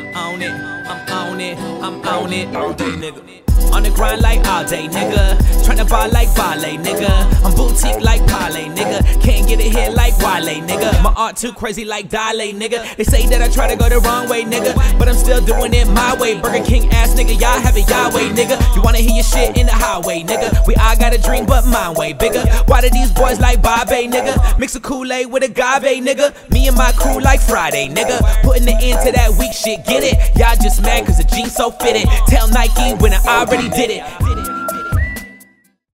I'm on it, I'm on it, I'm on it all day, nigga. On the grind like all day, nigga. Tryna ball like ballet, nigga. I'm boutique like Parlay, nigga. Can't get it here like Wale, nigga. My art too crazy like Dale, nigga. They say that I try to go the wrong way, nigga, but I'm still doing it my way. Burger King ass nigga, y'all have it y'all way, nigga. You wanna hear your shit in the highway, nigga. We all got a dream, but mine way bigger. Why do these boys like Bobby, nigga? Mix a Kool-Aid with agave, nigga. Me and my crew like Friday, nigga. Putting the end to that weak shit, get it? Y'all just mad cause the jeans so fitted. Tell Nike when I already did it.